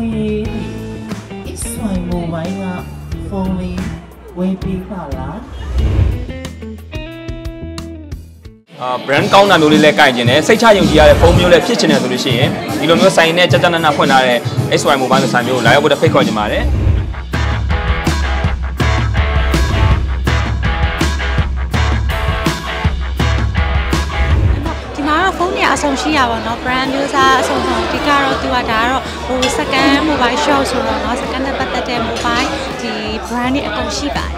X1 mobile ကဖုန်းလေးဝယ်ပေးပါလား brand ကောင်းတာမျိုးလေးလည်းကိုင်ကျင်တယ်စိတ်ချယုံကြည်ရတဲ့ဖုန်းမျိုးလည်းဖြစ်ချင်တယ်ဆိုလို့ရှိရင်ဒီလိုမျိုးဆိုင်နဲ့ကြကြနနဖွင့်ထားတဲ့ XY mobile ဆိုင်မျိုးကိုလာရောက်ဖို့ဖိတ်ခေါ်ချင်ပါတယ်ဖုန်းတွေအဆုံးရှိရပါတော့ brand မျိုးစားအဆုံးဆုံးဒီကတော့သူကဒါကတော့ဟို second mobile shop ဆိုတော့เนาะ second နဲ့ပတ်သက်တဲ့ mobile ဒီ brand တွေအကုန်ရှိပါတယ်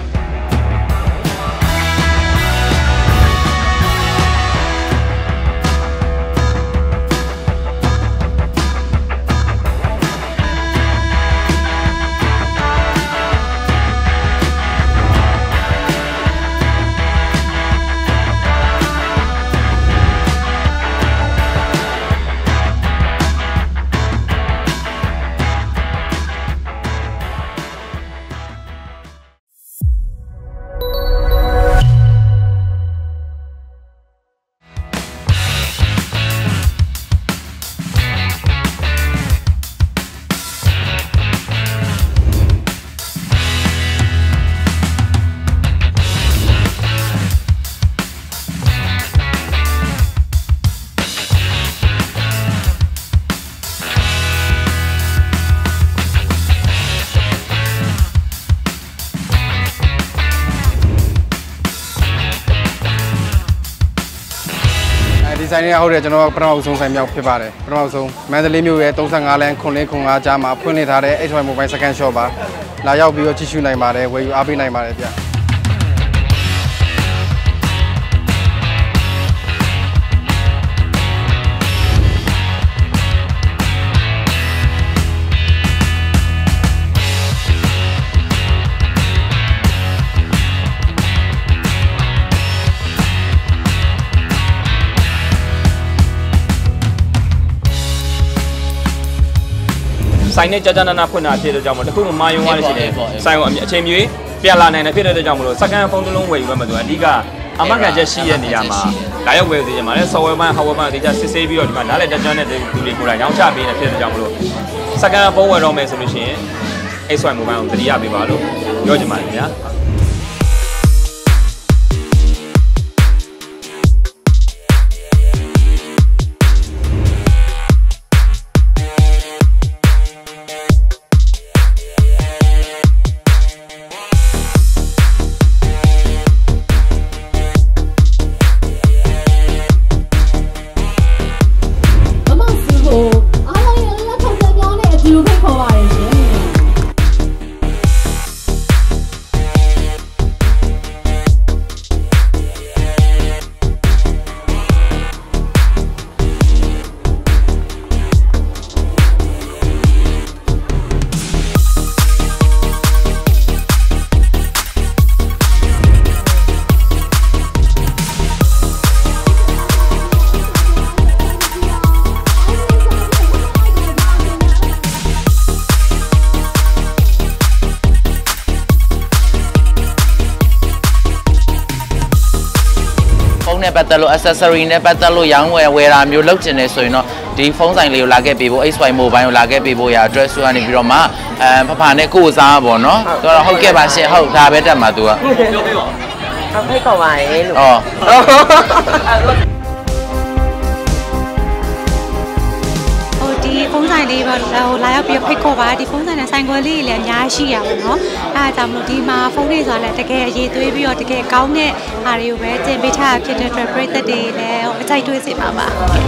ဒီဆိုင်ရဟုတ်တယ်ကျွန်တော်ပထမဆုံးဆိုင်မြောက်ဖြစ်ပါတယ်ပထမဆုံးမန္တလေးမြို့ရဲ့35လမ်းခွန်လင်းခွန်5ကြားမှာဖွင့်လှစ်ထားတဲ့ XY Mobile Second Shop ပါလာရောက်ပြီးတော့ကြည့်ရှုနိုင်ပါတယ်ဝယ်ယူအားပေးနိုင်ပါတယ်ဗျဆိုင်နဲ့ကြာကြာနာနာဖွင့်တာဖြစ်တဲ့ကြောင့်မို့တခုမှမာယုံသွားလို့ရှိတယ်ဆိုင်ကအချိန်မြေပြန်လာနိုင်တယ်ဖြစ်တဲ့ကြောင့်မို့လို့စကန်ဖုန်းတစ်လုံးဝယ်ယူမှမလို့အဓိကအမကန်ချက်ရှိတဲ့နေရာမှာလာရောက်ဝယ်သေးတယ်မှာလဲ software ပိုင်း hardware ပိုင်းအသေးချစစ်ဆေးပြီးတော့ဒီမှာနားလည်တက်ကြွတဲ့သူတွေကိုလာရောင်းချပေးနေဖြစ်တဲ့ကြောင့်မို့လို့စကန်ဖုန်းဝယ်တော့မယ်ဆိုလို့ရှိရင် XY mobile ကိုတတိယပေးပါလို့ပြောချင်ပါတယ်ဗျာနဲ့ပတ်သက်လို့ accessory နဲ့ပတ်သက်လို့ရောင်းဝယ်တာမျိုးလုပ်ချင်နေဆိုရင်တော့ဒီဖုန်းဆိုင်လေးကိုလာခဲ့ပေးဖို့ XY mobile ကိုလာခဲ့ပေးဖို့ရ address ကနေပြီးတော့မှဖဖနဲ့ကိုစားပေါ့နော်သူကတော့ဟုတ်ကဲ့ပါရှင်ဟုတ်ဒါပဲတက်မှာသူကပြောပေးပါဟုတ်ဖိတ်ခေါ်ပါရေလို့ဒီဖုန်းဆိုင်လေးပေါ့လာရောက်ပြီးဖိတ်ခေါ်ပါဒီဖုန်းဆိုင်နဲ့ဆိုင်ခွဲလေးလည်းအများကြီးရှိရပါတော့အဲဒါကြောင့်မလို့ဒီမှာဖုန်းလေးဆိုတာလည်းတကယ်အရေးသွေးပြီးတော့တကယ်ကောင်းတဲ့အားတွေကိုပဲတင်ပေးထားဖြစ်တဲ့အတွက်ပြည်သက်တွေလည်းအကြိုက်တွေ့စေပါပါ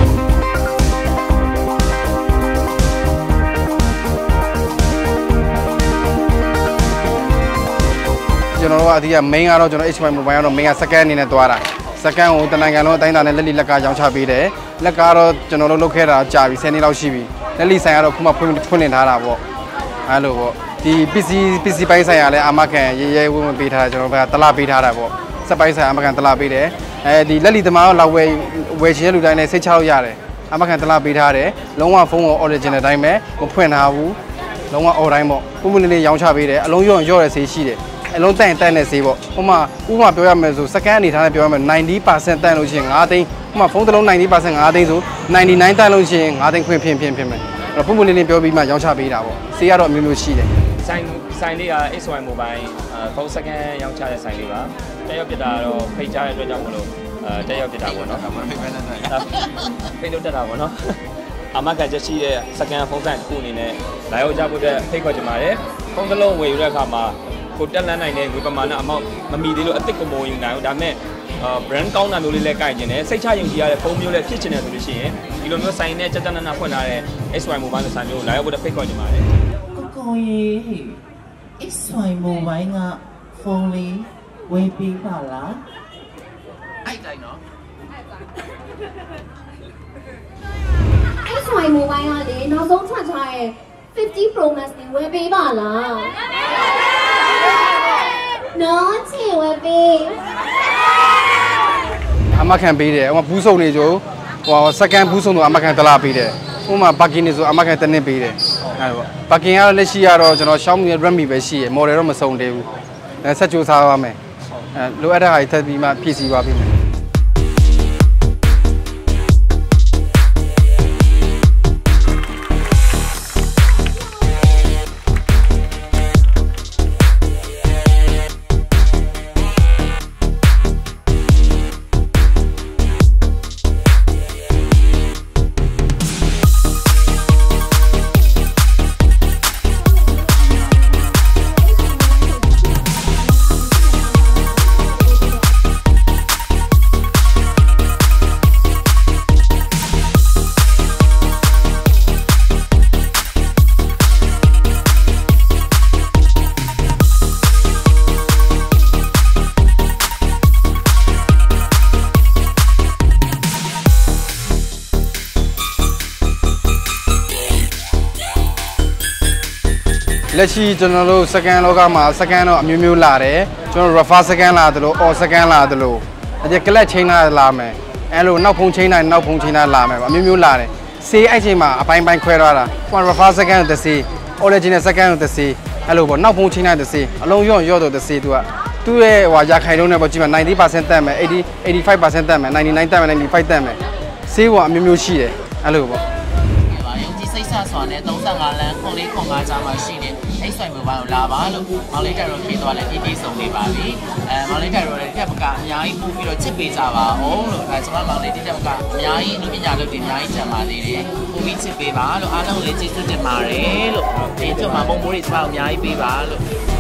ကျွန်တော်တို့ကအဒီက main ကတော့ကျွန်တော် XY mobile ကတော့ main က second အနေနဲ့သွားတာ second ကိုတနိုင်ငံလုံးအတိုင်းအတာနဲ့လက်လီလက်ကရောင်းချပေးတယ်လက်ကတော့ကျွန်တော်တို့လုပ်ခဲ့တာကြာပြီ10နှစ်လောက်ရှိပြီလက်လီဆိုင်ကတော့ခုမှဖွင့်နေထားတာပေါ့အဲ့လိုပေါ့ဒီ PC ပိုင်းဆိုင်ကလည်းအာမခံရဲဝင်းပေးထားတာကျွန်တော်တို့ကတလားပေးထားတာပေါ့စက်ပိုင်းဆိုင်အာမခံတလားပေးတယ်အဲဒီလက်လီသမားတော့လောက်ဝယ်ချင်တဲ့လူတိုင်းလည်းစိတ်ချလို့ရတယ်အာမခံတလားပေးထားတယ်လုံးဝဖုန်းကို original တိုင်းပဲမဖွင့်ထားဘူးလုံးဝ all တိုင်းပေါ့ပုံမှန်လေးရောင်းချပေးတယ်အလုံးရော့ရဆေးရှိတယ်အလုံးတန့်တဲ့ဆေးပေါ့ဥပမာပြောရမယ်ဆိုစကန်အနေထားနဲ့ပြောရမယ် 90% တန့်လို့ရှိရင်9သိန်းဥပမာဖုန်းတစ်လုံး 90% 9သိန်းဆို99တန့်လို့ရှိရင်9သိန်းခွင့်ဖြစ်မယ်ပုံပုံလေးလေးပြောပြီးမှရောင်းချပေးတာပေါ့ဆေးကတော့အမျိုးမျိုးရှိတယ်ဆိုင်လေးက XY Mobile ဖုန်းစကန်ရောင်းချတဲ့ဆိုင်လေးပါတက်ရောက်ပြတာတော့ဖိတ်ကြားတဲ့အတွက်ကြောင့်မလို့တက်ရောက်ပြတာပေါ့နော်ဖိတ်လို့တက်တာပေါ့နော်အမကန်ချက်ရှိတဲ့စကန်ဖုန်းဆိုင်တစ်ခုအနေနဲ့လာရောက်ကြဖို့အတွက်ဖိတ်ခေါ်ကြပါတယ်ဖုန်းတစ်လုံးဝယ်ယူတဲ့အခါမှာကိုတက်လန်းနိုင်တဲ့ငွေပမာဏအမောက်မမီသေးလို့အစ်စ်ကိုမဝင်ယူနိုင်ဘူးဒါပေမဲ့brand ကောင်းတာမျိုးလေးလည်းကိုင်ကျင်တယ်စိတ်ချယုံကြည်ရတဲ့ဖုန်းမျိုးလည်းဖြစ်ချင်တယ်ဆိုလို့ရှိရင်ဒီလိုမျိုးဆိုင်နဲ့ကြက်ကြက်နက်နက်ဖွင့်ထားတဲ့ XY Mobile ဆိုင်မျိုးလာရောက်ဖို့ဖိတ်ခေါ်ကြပါတယ်ကိုရေ XY Mobile ကဖုန်းလေးဝယ်ပေးပါလားအဲ့တိုင်းနော်XY Mobile ကလေနောက်ဆုံးထွက်ထားတဲ့50 Pro Max ကိုဝယ်ပေးပါလားနော်ချေဝယ်ပေးအမခံပေးတယ်ဟိုဘူးစုံနေကြဟိုစကန်ဘူးစုံတော့အမခံတလားပေးတယ်ဟိုမှာပါကင်နေဆိုအမခံတနစ်ပေးတယ်အဲ့ဒါပေါ့ပါကင်ကတော့လက်ရှိကတော့ကျွန်တော် Xiaomi Redmi ပဲရှိရယ် model တော့မစုံသေးဘူးဆက်ကြိုးစားပါမယ်လိုအပ်တဲ့ဟာတွေထပ်ပြီးမှဖြည့်ဆည်းပါပြီလက်ရှိကျွန်တော်တို့စကန်လောကမှာစကန်တော့အမျိုးမျိုးလာတယ်ကျွန်တော် refer စကန်လာတယ်လို့ or စကန်လာတယ်လို့အဲ့ကလက်ချင်းလာမယ်အဲ့လိုနောက်ဖုံးချင်းတိုင်းနောက်ဖုံးချင်းတိုင်းလာမယ်အမျိုးမျိုးလာတယ်စေးအဲ့ချိန်မှာအပိုင်းပိုင်းခွဲထားတာဟို refer စကန်တစ်စီး original စကန်တစ်စီးအဲ့လိုပေါ့နောက်ဖုံးချင်းတိုင်းတစ်စီးအလုံးရော့တော့တစ်စီးသူရဲ့ဟိုရာခိုင်နှုန်းနဲ့ပေါ့ကြည့်မှာ 90% တက်မယ်85% တက်မယ်99တက်မယ်95တက်မယ်စေးကအမျိုးမျိုးရှိတယ်အဲ့လိုပေါ့စိတ်ဆစွာနဲ့35လမ်းခွန်လေးခွန်ကားကြားမှာရှိနေအိတ်ဆိုင်မိုဘိုင်းကိုလာပါလို့မောင်လေးတိုင်ရောခေသွားလဲတီးဆုံးနေပါပြီမောင်လေးတိုင်ရောလည်းတက်ပကအများကြီးပို့ပြီးတော့ချစ်ပေးကြပါအောင်လို့ကျွန်မမောင်လေးတက်ပကအများကြီးလူပညာလုပ်တွေအများကြီးကျန်ပါသေးတယ်ပို့ပြီးချစ်ပေးပါလို့အားလုံးလည်းကျေးဇူးတင်ပါတယ်လို့ဒီကျွန်မမုံမိုးတွေကျွန်မအများကြီးပေးပါလို့